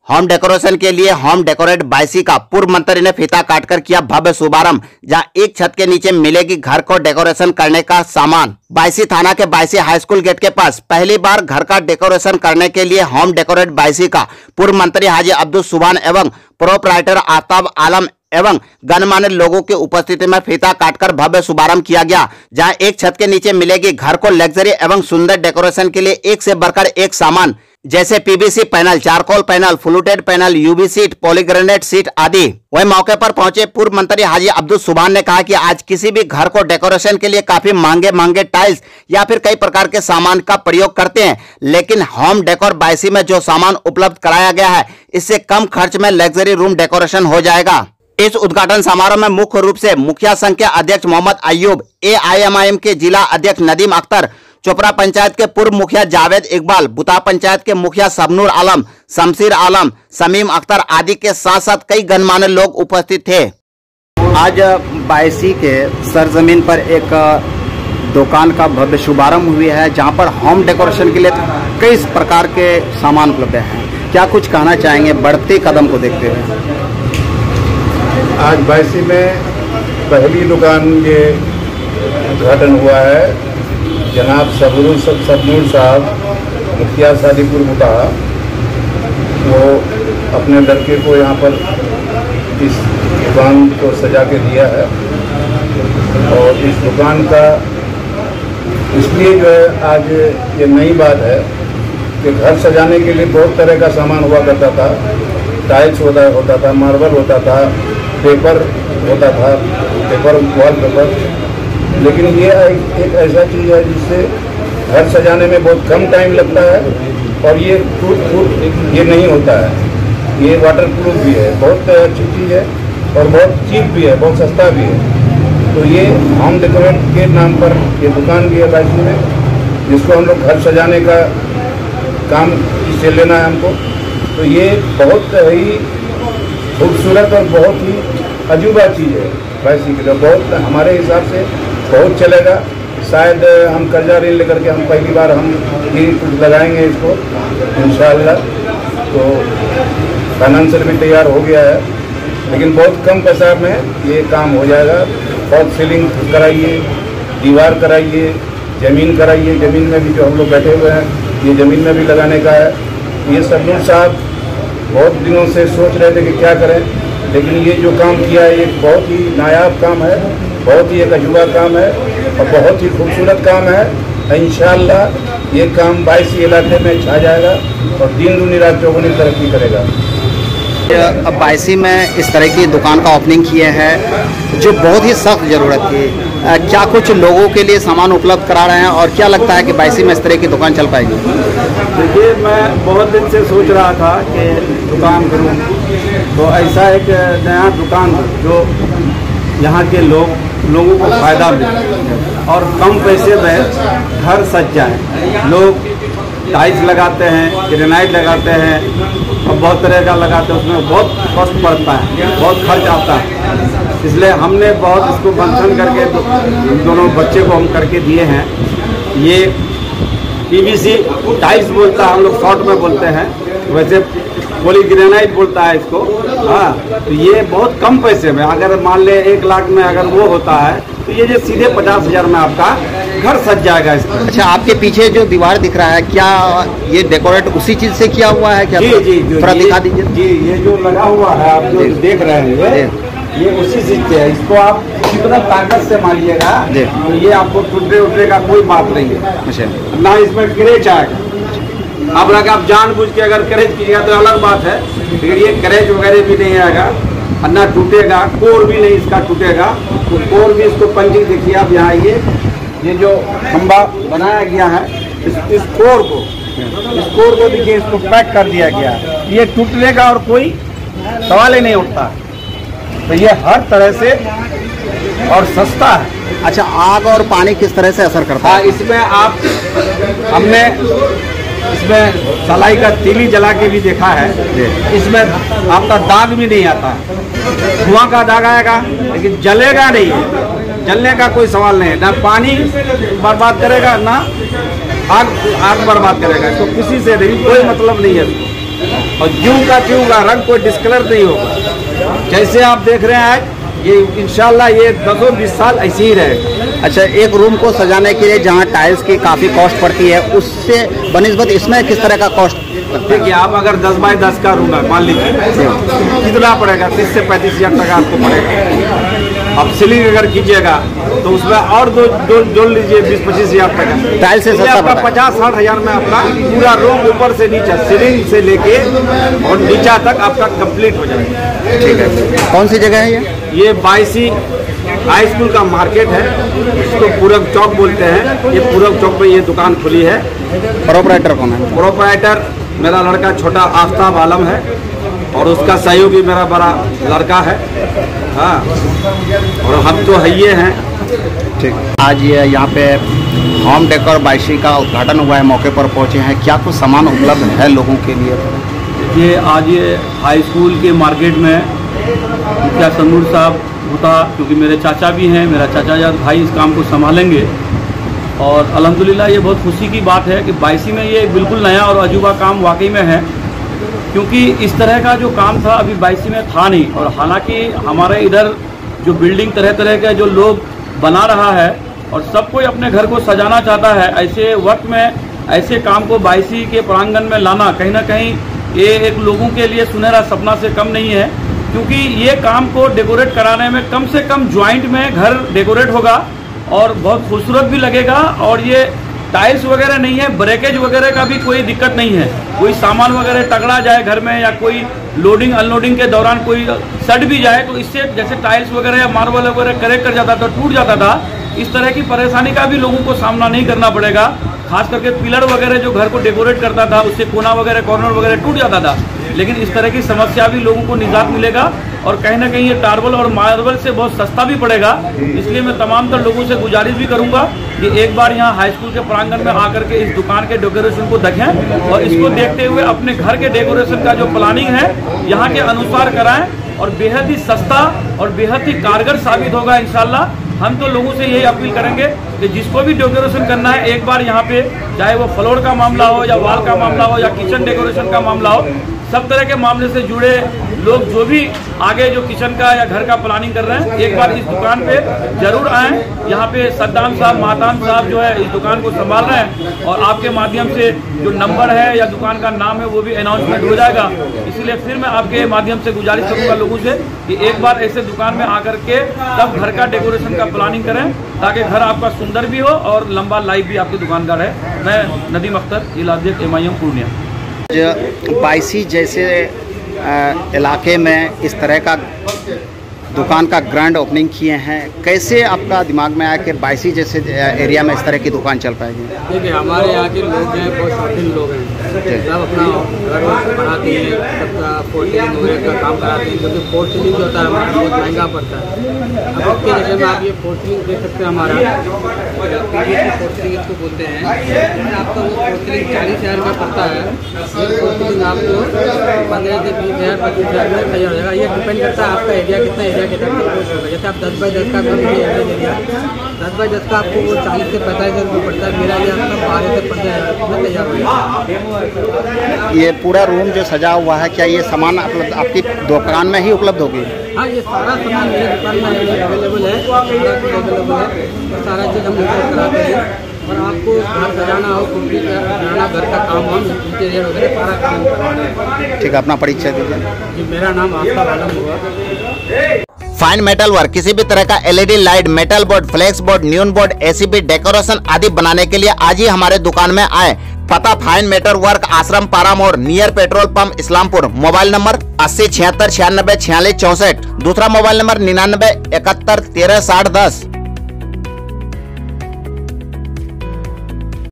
Home decoration के लिए home decorate Baisi का पूर्व मंत्री ने फीता काटकर किया भव्य शुभारंभ। जहां एक छत के नीचे मिलेगी घर को डेकोरेशन करने का सामान। बायसी थाना के बायसी हाई स्कूल गेट के पास पहली बार घर का डेकोरेशन करने के लिए होम डेकोरेट बायसी का पूर्व मंत्री हाजी अब्दुल सुभान एवं प्रोपराइटर आफ्ताब आलम एवं गणमान्य लोगों की उपस्थिति में फीता काटकर भव्य शुभारंभ किया गया। जहां एक छत के नीचे मिलेगी घर को लग्जरी एवं सुंदर डेकोरेशन के लिए एक से बढ़कर एक सामान, जैसे PVC panel, charcoal panel, fluted panel, UV sheet, पॉलीग्रेनेट सीट आदि। वहीं मौके पर पहुंचे पूर्व मंत्री हाजी अब्दुल सुभान ने कहा कि आज किसी भी घर को डेकोरेशन के लिए काफी महंगे टाइल्स या फिर कई प्रकार के सामान का प्रयोग करते हैं, लेकिन होम डेकोर बायसी में जो सामान उपलब्ध कराया गया है, इससे कम खर्च में लग्जरी रूम डेकोरेशन हो जाएगा। इस उद्घाटन समारोह में मुख्य रूप से मुखिया संघ के अध्यक्ष मोहम्मद अयूब, AIMIM के जिला अध्यक्ष नदीम अख्तर, चोपड़ा पंचायत के पूर्व मुखिया जावेद इकबाल, बुता पंचायत के मुखिया सबनूर आलम, शमशीर आलम, समीम अख्तर आदि के साथ साथ कई गणमान्य लोग उपस्थित थे। आज बायसी के सरजमीन पर एक दुकान का भव्य शुभारंभ हुई है, जहां पर होम डेकोरेशन के लिए कई प्रकार के सामान उपलब्ध हैं। क्या कुछ कहना चाहेंगे बढ़ते कदम को देखते हुए? आज बायसी में पहली दुकान ये उद्घाटन हुआ है। जनाब सबनूर साहब, मुखिया सादीपुर बुता, वो अपने लड़के को यहाँ पर इस दुकान को सजा के दिया है। और इस दुकान का इसलिए जो है आज ये नई बात है कि घर सजाने के लिए बहुत तरह का सामान हुआ करता था। टाइल्स होता था, मार्बल होता था, पेपर होता था, पेपर वॉल पेपर। लेकिन ये एक ऐसा चीज़ है जिससे घर सजाने में बहुत कम टाइम लगता है और ये टूट ये नहीं होता है। ये वाटर प्रूफ भी है, बहुत अच्छी चीज़ है और बहुत चीप भी है, बहुत सस्ता भी है। तो ये होम डेकोरेट के नाम पर ये दुकान भी है बायसी में, जिसको हम लोग घर सजाने का काम इससे लेना है हमको। तो ये बहुत ही खूबसूरत और बहुत ही अजूबा चीज़ है बायसी के लिए। बहुत हमारे हिसाब से बहुत चलेगा। शायद हम कर्जा ऋण लेकर के हम पहली बार हम ये कुछ लगाएंगे इसको इंशाअल्लाह। तो फाइनेंशियल भी तैयार हो गया है, लेकिन बहुत कम पैसा में ये काम हो जाएगा। बहुत सीलिंग कराइए, दीवार कराइए, ज़मीन कराइए। ज़मीन में भी जो हम लोग बैठे हुए हैं, ये ज़मीन में भी लगाने का है। ये सबनूर साहब बहुत दिनों से सोच रहे थे कि क्या करें, लेकिन ये जो काम किया है ये बहुत ही नायाब काम है, बहुत ही एक अजूबा काम है और बहुत ही खूबसूरत काम है। इंशाअल्लाह ये काम बायसी इलाके में छा जाएगा और दिन दूनी रात चौगुनी तरक्की करेगा। अब बायसी में इस तरह की दुकान का ओपनिंग किए हैं जो बहुत ही सख्त ज़रूरत थी। क्या कुछ लोगों के लिए सामान उपलब्ध करा रहे हैं और क्या लगता है कि बायसी में इस तरह की दुकान चल पाएगी? देखिए, मैं बहुत दिन से सोच रहा था कि दुकान करूं, तो ऐसा एक नया दुकान जो यहाँ के लोगों को फ़ायदा मिले और कम पैसे में घर सज जाए। लोग टाइल्स लगाते हैं, ग्रेनाइट लगाते हैं और बहुत तरह का लगाते हैं, उसमें बहुत कॉस्ट पड़ता है, बहुत खर्च आता है। इसलिए हमने बहुत इसको मंथन करके दोनों बच्चे को हम करके दिए हैं। ये पीवीसी टाइल्स बोलता है, हम लोग शॉर्ट में बोलते हैं, वैसे पॉलीग्रेनाइट बोलता है इसको। हाँ, तो ये बहुत कम पैसे में, अगर मान ले 1 लाख में अगर वो होता है तो ये जो सीधे 50,000 में आपका घर सज जाएगा इसका। अच्छा, आपके पीछे जो दीवार दिख रहा है, क्या ये डेकोरेट उसी चीज से किया हुआ है क्या? जी जी, थोड़ा दिखा दीजिए। जी, ये जो लगा हुआ है आप जो देख रहे हैं ये उसी चीज से है। इसको आप कितना ताकत से मारिएगा तो ये आपको टूटने का कोई बात नहीं है। अच्छा, ना इसमें क्रेच आएगा। अब अगर आप जानबूझ के अगर क्रेच कीजिएगा तो अलग बात है, लेकिन ये क्रेच वगैरह भी नहीं आएगा और ना टूटेगा, कोर भी नहीं इसका टूटेगा। तो कोर भी इसको पंचिंग देखिए आप यहाँ ये जो खंबा बनाया गया है, इस कोर को देखिए, इसको पैक कर दिया गया है। ये टूटने का और कोई सवाल ही नहीं उठता। तो ये हर तरह से और सस्ता है। अच्छा, आग और पानी किस तरह से असर करता है? इसमें हमने इसमें सलाई का तीली जला के भी देखा है, इसमें आपका दाग भी नहीं आता। धुआं का दाग आएगा लेकिन जलेगा नहीं, जलने का कोई सवाल नहीं है। ना पानी बर्बाद करेगा ना आग बर्बाद करेगा, तो किसी से नहीं, कोई मतलब नहीं है इसको। और ज्यों का त्यों का रंग कोई डिस्कलर नहीं होगा। जैसे आप देख रहे हैं ये इंशाल्लाह ये 10-20 साल ऐसे ही रहेगा। अच्छा, एक रूम को सजाने के लिए जहाँ टाइल्स की काफ़ी कॉस्ट पड़ती है, उससे बनिस्बत इसमें किस तरह का कॉस्ट? देखिए, आप अगर 10 बाय 10 का रूम है मान लीजिए, कितना पड़ेगा? 30 से 35 हज़ार तक आपको पड़ेगा। अब सीलिंग अगर कीजिएगा तो उसमें और दो जोड़ लीजिए 20-25 हज़ार तक। टाइल्स से सस्ता आपका 50-60 हज़ार में अपना पूरा रूम ऊपर से नीचे सीलिंग से लेके और नीचा तक आपका कंप्लीट हो जाएगा। ठीक है। कौन सी जगह है ये 22 हाई स्कूल का मार्केट है, इसको पूरब चौक बोलते हैं। ये पूरब चौक पे ये दुकान खुली है। प्रोपराइटर कौन है? प्रोपराइटर मेरा लड़का छोटा आफ्ताब आलम है और उसका सहयोगी मेरा बड़ा लड़का है। हाँ, और हम तो है हैं। ठीक। आज ये यहाँ पे होम डेकोर बाईसी का उद्घाटन हुआ है, मौके पर पहुँचे हैं। क्या कुछ सामान उपलब्ध है लोगों के लिए? ये आज ये हाई स्कूल के मार्केट में मुखिया सन्नूर साहब होता, क्योंकि मेरे चाचा भी हैं, मेरा चाचा जात भाई इस काम को संभालेंगे। और अल्हम्दुलिल्लाह ये बहुत खुशी की बात है कि बाईसी में ये बिल्कुल नया और अजूबा काम वाकई में है, क्योंकि इस तरह का जो काम था अभी बाईसी में था नहीं। और हालांकि हमारे इधर जो बिल्डिंग तरह तरह के जो लोग बना रहा है और सब कोई अपने घर को सजाना चाहता है, ऐसे वक्त में ऐसे काम को बाईसी के प्रांगण में लाना कहीं ना कहीं ये एक लोगों के लिए सुनहरा सपना से कम नहीं है, क्योंकि ये काम को डेकोरेट कराने में कम से कम ज्वाइंट में घर डेकोरेट होगा और बहुत खूबसूरत भी लगेगा। और ये टाइल्स वगैरह नहीं है, ब्रेकेज वगैरह का भी कोई दिक्कत नहीं है। कोई सामान वगैरह टकरा जाए घर में या कोई लोडिंग अनलोडिंग के दौरान कोई सट भी जाए तो इससे जैसे टाइल्स वगैरह या मार्बल वगैरह करेक्ट कर जाता था, टूट जाता था, इस तरह की परेशानी का भी लोगों को सामना नहीं करना पड़ेगा। खास करके पिलर वगैरह जो घर को डेकोरेट करता था उससे कोना वगैरह कॉर्नर वगैरह टूट जाता था, लेकिन इस तरह की समस्या भी लोगों को निजात मिलेगा। और कहीं ना कहीं ये टार्बल और मार्बल से बहुत सस्ता भी पड़ेगा। इसलिए मैं तमाम तर लोगों से गुजारिश भी करूंगा कि एक बार यहाँ हाई स्कूल के प्रांगण में आकर के इस दुकान के डेकोरेशन को देखें और इसको देखते हुए अपने घर के डेकोरेशन का जो प्लानिंग है यहाँ के अनुसार कराएं और बेहद ही सस्ता और बेहद ही कारगर साबित होगा इंशाल्लाह। हम तो लोगों से यही अपील करेंगे कि जिसको भी डेकोरेशन करना है एक बार यहाँ पे, चाहे वो फ्लोर का मामला हो या वॉल का मामला हो या किचन डेकोरेशन का मामला हो, सब तरह के मामले से जुड़े लोग जो भी आगे जो किचन का या घर का प्लानिंग कर रहे हैं एक बार इस दुकान पे जरूर आएँ। यहाँ पे सद्दाम साहब महतान साहब जो है इस दुकान को संभाल रहे हैं और आपके माध्यम से जो नंबर है या दुकान का नाम है वो भी अनाउंसमेंट हो जाएगा। इसीलिए फिर मैं आपके माध्यम से गुजारिश करूँगा लोगों से कि एक बार ऐसे दुकान में आकर के तब घर का डेकोरेशन का प्लानिंग करें ताकि घर आपका सुंदर भी हो और लंबा लाइफ भी आपके दुकान का रहे। मैं नदीम अख्तर, इलादियत MIM पूर्णिया। बाईसी जैसे इलाके में इस तरह का दुकान का ग्रैंड ओपनिंग किए हैं, कैसे आपका दिमाग में आया कि बाईसी जैसे एरिया में इस तरह की दुकान चल पाएगी? देखिए, हमारे यहाँ के लोग हैं, बहुत शौकीन लोग हैं, सब अपना घर बनाते हैं, सबका पोर्टलिंग वगैरह का काम कराते हैं, क्योंकि पोर्टलिंग जो होता है हमारा बहुत महंगा पड़ता है। अब इसके जैसे में आप ये पोर्टलिंग देख सकते हैं, हमारा पोर्टलिंग इसको बोलते हैं। आपका वो पोर्टलिंग 40 हज़ार का पड़ता है। ये पोर्टलिंग आपको 15 से 20 हज़ार 25 हज़ार में तैयार हो जाएगा। ये डिपेंड करता है आपका एरिया कितना एरिया के तक होगा। जैसे आप 10 बाय 10 का कर लीजिए एरिया, 10 बाय 10 का आपको वो 40 से 45 हज़ार रुपये पड़ता है। मेरा एरिया आपका 12 से 15 हज़ार में तैयार हो जाएगा। ये पूरा रूम जो सजा हुआ है, क्या ये सामान आपकी दुकान में ही उपलब्ध होगी? हाँ, ये सारा सामान मेरी दुकान में अवेलेबल है, सारा चीज़ हम लेकर कराते हैं। और आपको घर सजाना हो, कुर्सी बनाना, घर का काम हो, इंटीरियर वगैरह सारा काम करवाना है। ठीक है, अपना परिचय दीजिए। जी, मेरा नाम आफ्ताब आलम हुआ। फाइन मेटल वर्क, किसी भी तरह का LED light, metal board, flex board, neon board, ACB decoration आदि बनाने के लिए आज ही हमारे दुकान में आए। पता fine metal work, Ashram Para मोड़, near petrol pump, Islampur. Mobile number 80 76 96 46 64। दूसरा मोबाइल नंबर 99 71 13 60 10।